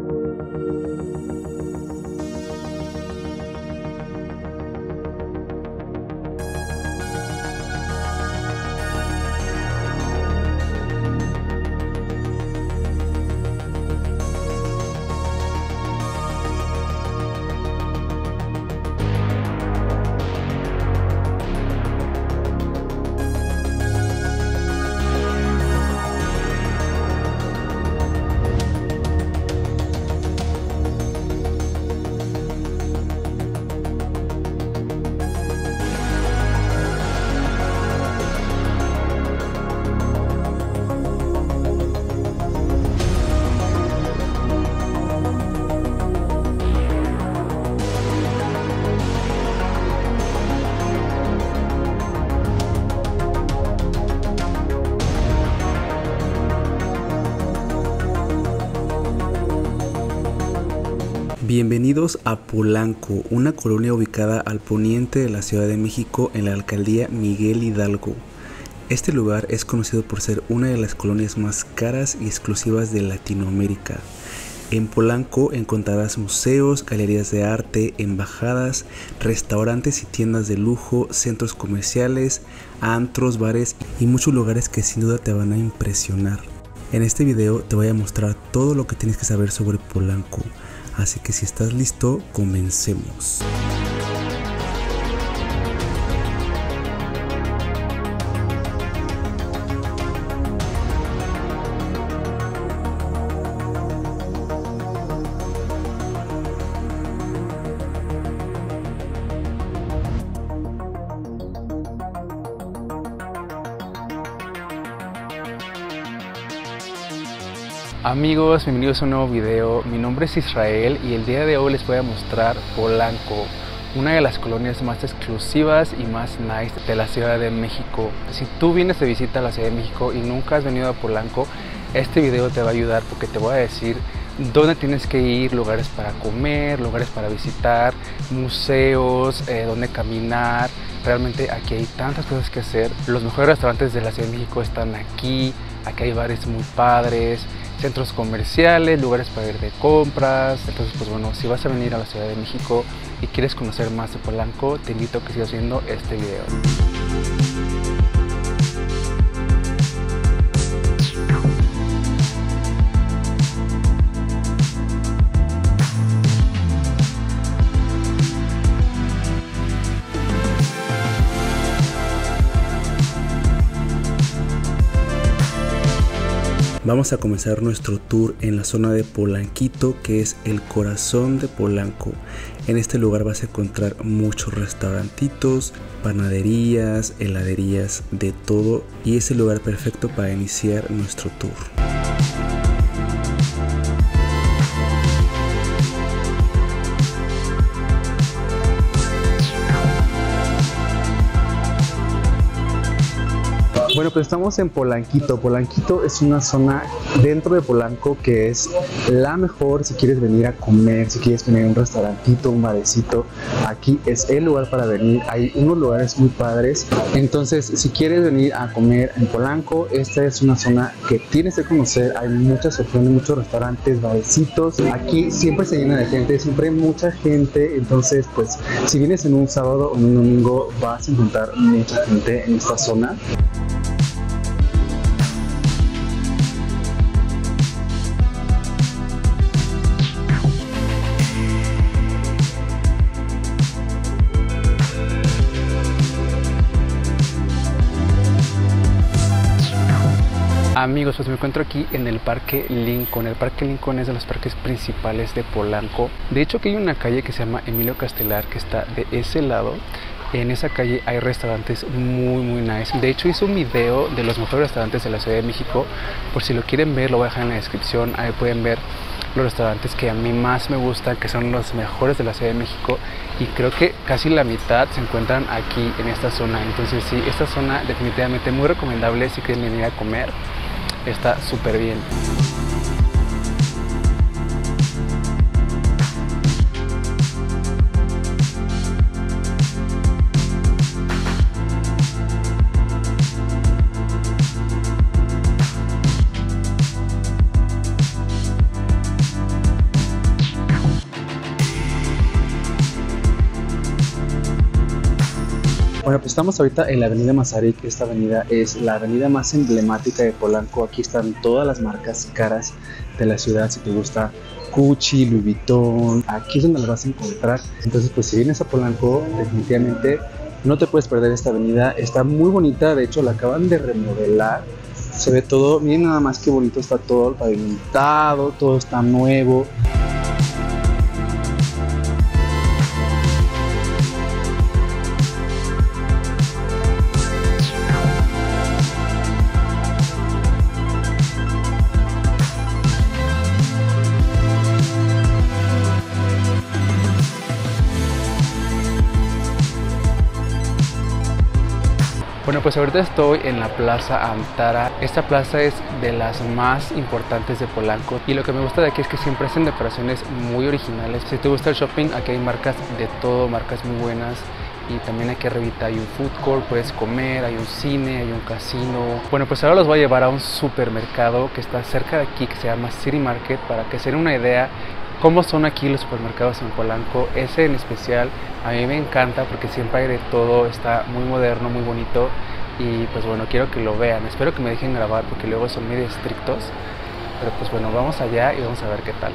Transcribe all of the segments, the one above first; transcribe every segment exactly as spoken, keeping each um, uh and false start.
Bienvenidos a Polanco, una colonia ubicada al poniente de la Ciudad de México en la alcaldía Miguel Hidalgo. Este lugar es conocido por ser una de las colonias más caras y exclusivas de Latinoamérica. En Polanco encontrarás museos, galerías de arte, embajadas, restaurantes y tiendas de lujo, centros comerciales, antros, bares y muchos lugares que sin duda te van a impresionar. En este video te voy a mostrar todo lo que tienes que saber sobre Polanco. Así que si estás listo, comencemos. Amigos, bienvenidos a un nuevo video. Mi nombre es Israel y el día de hoy les voy a mostrar Polanco, una de las colonias más exclusivas y más nice de la Ciudad de México. Si tú vienes de visita a la Ciudad de México y nunca has venido a Polanco, este video te va a ayudar porque te voy a decir dónde tienes que ir, lugares para comer, lugares para visitar, museos, eh, dónde caminar. Realmente aquí hay tantas cosas que hacer. Los mejores restaurantes de la Ciudad de México están aquí. Aquí hay bares muy padres, centros comerciales, lugares para ir de compras. Entonces, pues bueno, si vas a venir a la Ciudad de México y quieres conocer más de Polanco, te invito a que sigas viendo este video. Vamos a comenzar nuestro tour en la zona de Polanquito, que es el corazón de Polanco. En este lugar vas a encontrar muchos restaurantitos, panaderías, heladerías, de todo, y es el lugar perfecto para iniciar nuestro tour. Bueno, pues estamos en Polanquito. Polanquito es una zona dentro de Polanco que es la mejor si quieres venir a comer, si quieres venir a un restaurantito, un barecito. Aquí es el lugar para venir. Hay unos lugares muy padres. Entonces, si quieres venir a comer en Polanco, esta es una zona que tienes que conocer. Hay muchas opciones, muchos restaurantes, barecitos. Aquí siempre se llena de gente, siempre hay mucha gente. Entonces, pues, si vienes en un sábado o en un domingo, vas a encontrar mucha gente en esta zona. Amigos, pues me encuentro aquí en el Parque Lincoln. El Parque Lincoln es de los parques principales de Polanco. De hecho, aquí hay una calle que se llama Emilio Castelar que está de ese lado. En esa calle hay restaurantes muy muy nice. De hecho, hice un video de los mejores restaurantes de la Ciudad de México. Por si lo quieren ver, lo voy a dejar en la descripción. Ahí pueden ver los restaurantes que a mí más me gustan, que son los mejores de la Ciudad de México. Y creo que casi la mitad se encuentran aquí en esta zona. Entonces sí, esta zona definitivamente muy recomendable si quieren venir a comer. Está súper bien. Bueno, pues estamos ahorita en la avenida Mazarik. Esta avenida es la avenida más emblemática de Polanco. Aquí están todas las marcas caras de la ciudad. Si te gusta Gucci, Louis Vuitton, aquí es donde las vas a encontrar. Entonces, pues si vienes a Polanco, definitivamente no te puedes perder esta avenida. Está muy bonita, de hecho la acaban de remodelar. Se ve todo, miren nada más qué bonito está todo pavimentado, todo está nuevo. Bueno, pues ahorita estoy en la Plaza Antara. Esta plaza es de las más importantes de Polanco y lo que me gusta de aquí es que siempre hacen decoraciones muy originales. Si te gusta el shopping, aquí hay marcas de todo, marcas muy buenas. Y también aquí arribita hay un food court, puedes comer, hay un cine, hay un casino. Bueno, pues ahora los voy a llevar a un supermercado que está cerca de aquí, que se llama City Market, para que se den una idea cómo son aquí los supermercados en Polanco. Ese en especial a mí me encanta porque siempre hay de todo, está muy moderno, muy bonito y pues bueno, quiero que lo vean. Espero que me dejen grabar porque luego son medio estrictos, pero pues bueno, vamos allá y vamos a ver qué tal.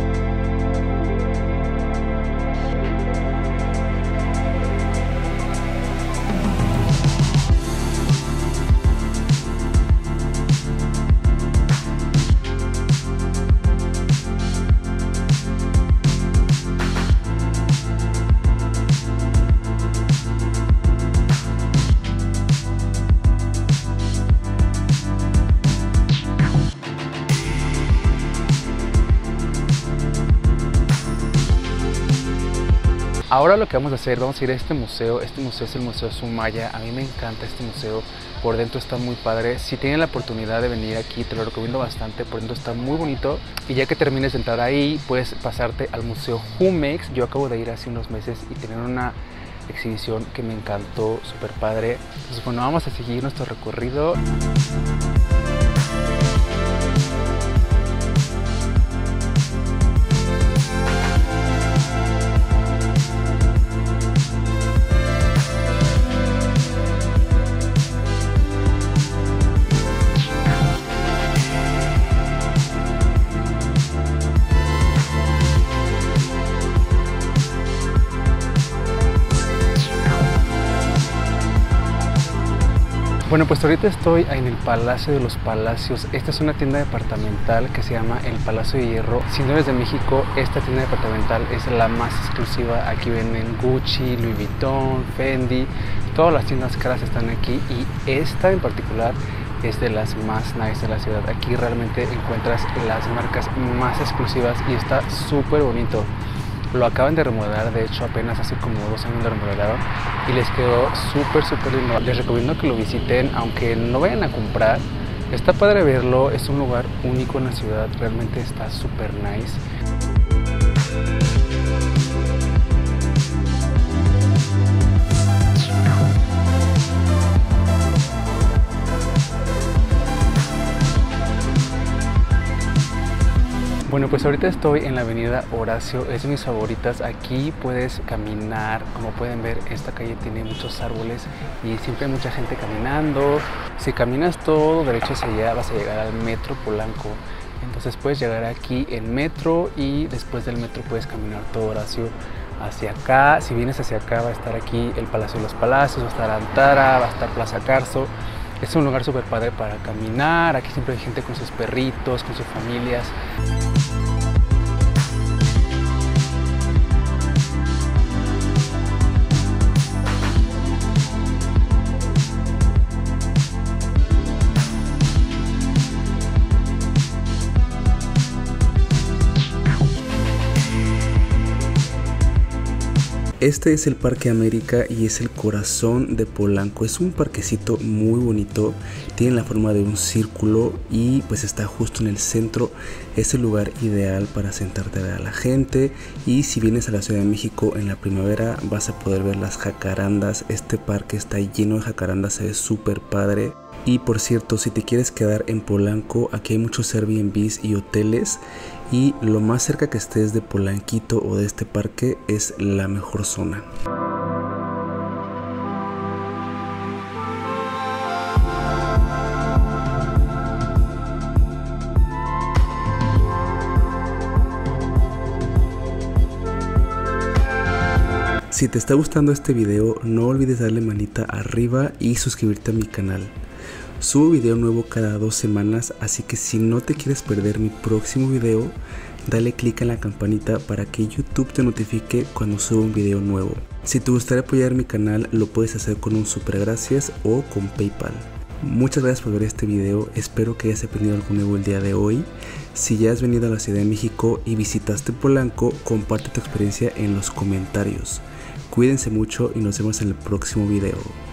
Ahora lo que vamos a hacer, vamos a ir a este museo. Este museo es el Museo Sumaya. A mí me encanta este museo, por dentro está muy padre. Si tienen la oportunidad de venir aquí, te lo recomiendo bastante, por dentro está muy bonito. Y ya que termines de entrar ahí, puedes pasarte al Museo Jumex. Yo acabo de ir hace unos meses y tener una exhibición que me encantó, súper padre. Entonces bueno, vamos a seguir nuestro recorrido. Bueno, pues ahorita estoy en el Palacio de los Palacios. Esta es una tienda departamental que se llama el Palacio de Hierro. Si no eres de México, esta tienda departamental es la más exclusiva. Aquí venden Gucci, Louis Vuitton, Fendi. Todas las tiendas caras están aquí y esta en particular es de las más nice de la ciudad. Aquí realmente encuentras las marcas más exclusivas y está súper bonito. Lo acaban de remodelar, de hecho apenas hace como dos años lo remodelaron y les quedó súper súper lindo. Les recomiendo que lo visiten, aunque no vayan a comprar. Está padre verlo, es un lugar único en la ciudad, realmente está súper nice. Bueno, pues ahorita estoy en la avenida Horacio, es de mis favoritas. Aquí puedes caminar, como pueden ver esta calle tiene muchos árboles y siempre hay mucha gente caminando. Si caminas todo derecho hacia allá vas a llegar al Metro Polanco. Entonces puedes llegar aquí en metro y después del metro puedes caminar todo Horacio hacia acá. Si vienes hacia acá va a estar aquí el Palacio de los Palacios, va a estar Antara, va a estar Plaza Carso. Es un lugar súper padre para caminar. Aquí siempre hay gente con sus perritos, con sus familias. Este es el Parque América y es el corazón de Polanco. Es un parquecito muy bonito, tiene la forma de un círculo y pues está justo en el centro. Es el lugar ideal para sentarte a ver a la gente, y si vienes a la Ciudad de México en la primavera vas a poder ver las jacarandas. Este parque está lleno de jacarandas, se ve súper padre. Y por cierto, si te quieres quedar en Polanco, aquí hay muchos Airbnbs y hoteles, y lo más cerca que estés de Polanquito o de este parque es la mejor zona. Si te está gustando este video, no olvides darle manita arriba y suscribirte a mi canal. Subo video nuevo cada dos semanas, así que si no te quieres perder mi próximo video, dale click en la campanita para que YouTube te notifique cuando suba un video nuevo. Si te gustaría apoyar mi canal, lo puedes hacer con un super gracias o con PayPal. Muchas gracias por ver este video, espero que hayas aprendido algo nuevo el día de hoy. Si ya has venido a la Ciudad de México y visitaste Polanco, comparte tu experiencia en los comentarios. Cuídense mucho y nos vemos en el próximo video.